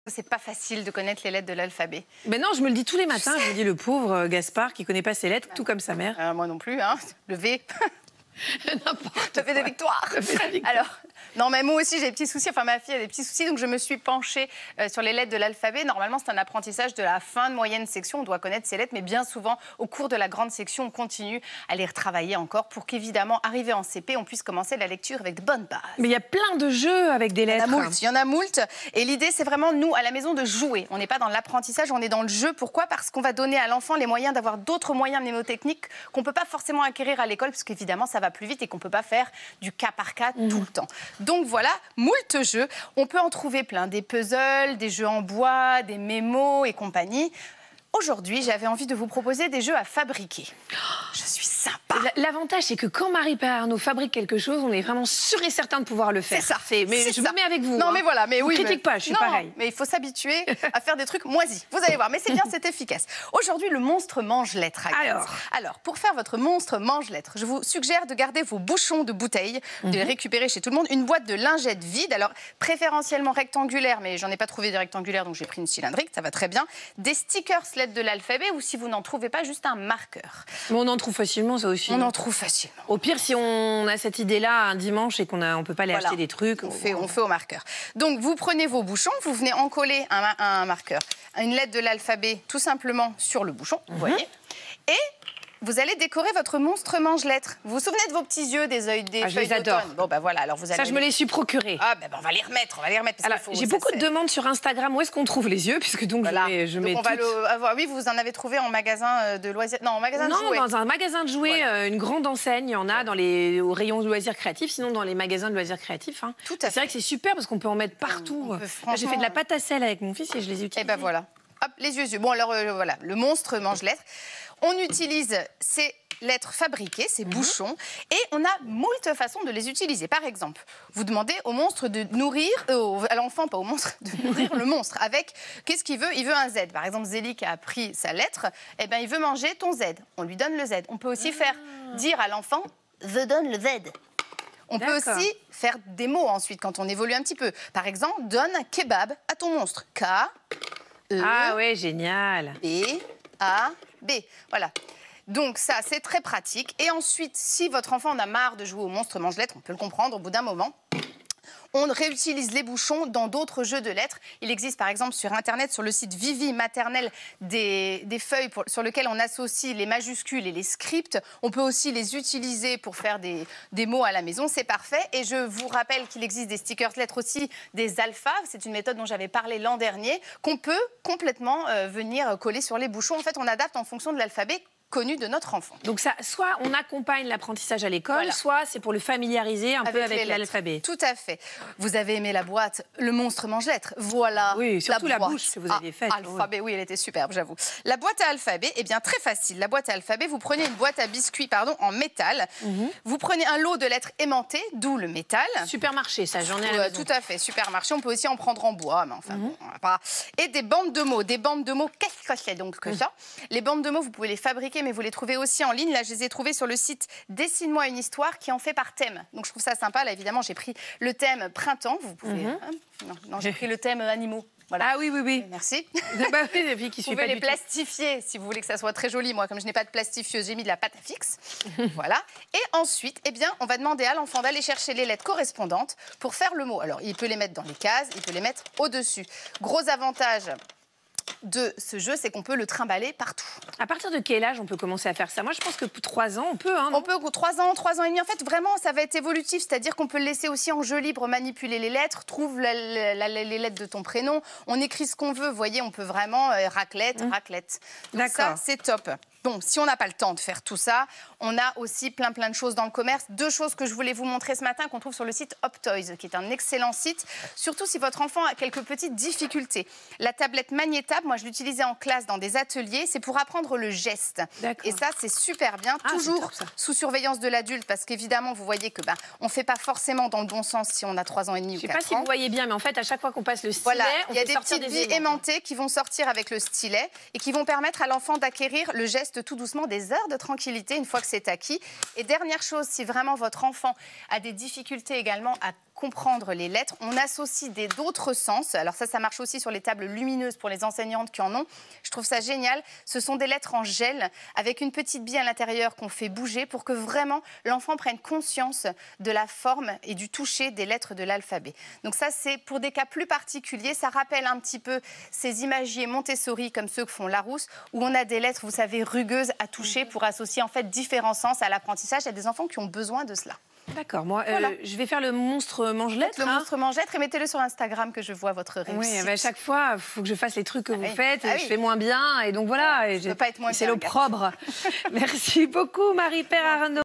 C'est pas facile de connaître les lettres de l'alphabet. Mais non, je me le dis tous les matins. Je me dis le pauvre Gaspard qui connaît pas ses lettres, tout comme sa mère. Moi non plus, hein. Le V. N'importe. Ça fait des victoires. Alors, non, mais moi aussi j'ai des petits soucis. Enfin, ma fille a des petits soucis, donc je me suis penchée sur les lettres de l'alphabet. Normalement, c'est un apprentissage de la fin de moyenne section. On doit connaître ces lettres, mais bien souvent, au cours de la grande section, on continue à les retravailler encore pour qu'évidemment, arrivé en CP, on puisse commencer la lecture avec de bonnes bases. Mais il y a plein de jeux avec des lettres. Il y en a moult. Et l'idée, c'est vraiment, nous, à la maison, de jouer. On n'est pas dans l'apprentissage, on est dans le jeu. Pourquoi? Parce qu'on va donner à l'enfant les moyens d'avoir d'autres moyens mnémotechniques qu'on ne peut pas forcément acquérir à l'école, parce qu'évidemment, ça va plus vite et qu'on ne peut pas faire du cas par cas tout le temps. Donc voilà, moult jeux. On peut en trouver plein. Des puzzles, des jeux en bois, des mémos et compagnie. Aujourd'hui, j'avais envie de vous proposer des jeux à fabriquer. Je suis sympa. L'avantage, c'est que quand Marie-Père Arnaud fabrique quelque chose, on est vraiment sûr et certain de pouvoir le faire. C'est ça. Mais je me mets avec vous. Non, mais voilà. Mais oui. Je critique pas, je suis pareil. Mais il faut s'habituer à faire des trucs moisis. Vous allez voir. Mais c'est bien, c'est efficace. Aujourd'hui, le monstre mange-lettres. Alors, pour faire votre monstre mange-lettres, je vous suggère de garder vos bouchons de bouteilles, de les récupérer chez tout le monde. Une boîte de lingettes vide. Alors, préférentiellement rectangulaire, mais j'en ai pas trouvé des rectangulaires, donc j'ai pris une cylindrique. Ça va très bien. Des stickers de l'alphabet, ou si vous n'en trouvez pas, juste un marqueur. Mais on en trouve facilement, ça aussi. On en trouve facilement. Au pire, si on a cette idée-là un dimanche et qu'on ne peut pas aller acheter des trucs... On fait au marqueur. Donc, vous prenez vos bouchons, vous venez en coller un marqueur, une lettre de l'alphabet, tout simplement sur le bouchon, vous voyez. Et vous allez décorer votre monstre mange-lettres. Vous vous souvenez de vos petits yeux, des feuilles d'automne? Je les adore. Bon, bah voilà, alors vous allez... Ça, je me les suis procurés. Ah, ben on va les remettre, J'ai beaucoup de demandes sur Instagram. Où est-ce qu'on trouve les yeux? Puisque donc, voilà. je mets on va avoir... Oui, vous en avez trouvé en magasin de loisirs... Non, en magasin de jouets. Non, dans un magasin de jouets, voilà. Une grande enseigne. Il y en a au rayon de loisirs créatifs, sinon dans les magasins de loisirs créatifs. Hein. Tout à fait. C'est vrai que c'est super parce qu'on peut en mettre partout. J'ai fait de la pâte à sel avec mon fils et je les utilise. Et ben voilà. Hop, les yeux. Bon, alors voilà, le monstre mange-lettres. On utilise ces lettres fabriquées, ces bouchons, et on a moult façons de les utiliser. Par exemple, vous demandez au monstre de nourrir, à l'enfant, pas au monstre, de nourrir le monstre avec, qu'est-ce qu'il veut? Il veut un Z. Par exemple, Zélie qui a pris sa lettre, eh ben, il veut manger ton Z. On lui donne le Z. On peut aussi faire dire à l'enfant, je donne le Z. On peut aussi faire des mots ensuite, quand on évolue un petit peu. Par exemple, donne un kebab à ton monstre. K, E, ah ouais, génial. B, A, B. Voilà. Donc ça, c'est très pratique. Et ensuite, si votre enfant en a marre de jouer au monstre mange-lettres, on peut le comprendre au bout d'un moment, on réutilise les bouchons dans d'autres jeux de lettres. Il existe par exemple sur Internet, sur le site Vivi Maternelle, des feuilles sur lesquelles on associe les majuscules et les scripts. On peut aussi les utiliser pour faire des mots à la maison. C'est parfait. Et je vous rappelle qu'il existe des stickers lettres aussi, des alphas. C'est une méthode dont j'avais parlé l'an dernier, qu'on peut complètement venir coller sur les bouchons. En fait, on adapte en fonction de l'alphabet connu de notre enfant. Donc ça, soit on accompagne l'apprentissage à l'école, soit c'est pour le familiariser un peu avec l'alphabet. Tout à fait. Vous avez aimé la boîte, le monstre mange-lettres. Voilà. Oui, surtout la bouche que vous aviez faite. Alphabet, oui, elle était superbe, j'avoue. La boîte à alphabet, eh bien très facile. La boîte à alphabet, vous prenez une boîte à biscuits, en métal. Vous prenez un lot de lettres aimantées, d'où le métal. Supermarché, ça, j'en ai à la maison. Tout à fait, supermarché. On peut aussi en prendre en bois, mais enfin bon, on va pas. Et des bandes de mots. Des bandes de mots, qu'est-ce que c'est donc que ça? Les bandes de mots, vous pouvez les fabriquer, mais vous les trouvez aussi en ligne. Là, je les ai trouvées sur le site Dessine-moi une histoire qui en fait par thème. Donc, je trouve ça sympa. Là, évidemment, j'ai pris le thème printemps. Vous pouvez... Non, j'ai pris le thème animaux. Voilà. Ah oui, oui, oui. Merci. Bah oui, les filles qui vous pouvez les plastifier si vous voulez que ça soit très joli. Moi, comme je n'ai pas de plastifieuse, j'ai mis de la pâte à fixe. Voilà. Et ensuite, eh bien, on va demander à l'enfant d'aller chercher les lettres correspondantes pour faire le mot. Alors, il peut les mettre dans les cases, il peut les mettre au-dessus. Gros avantage de ce jeu, c'est qu'on peut le trimballer partout. À partir de quel âge on peut commencer à faire ça? Moi, je pense que pour 3 ans, on peut. Hein, on peut, 3 ans, 3 ans et demi. En fait, vraiment, ça va être évolutif. C'est-à-dire qu'on peut le laisser aussi en jeu libre, manipuler les lettres, trouve les lettres de ton prénom. On écrit ce qu'on veut. Vous voyez, on peut vraiment raclette. Donc ça, c'est top. Bon, si on n'a pas le temps de faire tout ça, on a aussi plein de choses dans le commerce. 2 choses que je voulais vous montrer ce matin qu'on trouve sur le site Optoys, qui est un excellent site, surtout si votre enfant a quelques petites difficultés. La tablette magnétable, moi je l'utilisais en classe dans des ateliers, c'est pour apprendre le geste. Et ça, c'est super bien, toujours sous surveillance de l'adulte, parce qu'évidemment, vous voyez que on ne fait pas forcément dans le bon sens si on a 3 ans et demi ou 4 ans. Je ne sais pas si vous voyez bien, mais en fait, à chaque fois qu'on passe le stylet, il y a des petites billes aimantées qui vont sortir avec le stylet et qui vont permettre à l'enfant d'acquérir le geste reste tout doucement des heures de tranquillité une fois que c'est acquis. Et dernière chose, si vraiment votre enfant a des difficultés également à comprendre les lettres, on associe d'autres sens. Alors ça marche aussi sur les tables lumineuses pour les enseignantes qui en ont. Je trouve ça génial. Ce sont des lettres en gel avec une petite bille à l'intérieur qu'on fait bouger pour que vraiment l'enfant prenne conscience de la forme et du toucher des lettres de l'alphabet. Donc ça, c'est pour des cas plus particuliers. Ça rappelle un petit peu ces imagiers Montessori comme ceux que font Larousse, où on a des lettres, vous savez, rugueuses à toucher pour associer en fait différents sens à l'apprentissage. Il y a des enfants qui ont besoin de cela. D'accord, moi je vais faire le monstre mange-lettres. Le monstre mange-lettres et mettez-le sur Instagram que je vois votre réussite. Oui, à chaque fois, il faut que je fasse les trucs que vous faites. Je fais moins bien et donc voilà. Je ne peux pas être moins bien. C'est l'opprobre. Merci beaucoup Marie-Père Arnaud.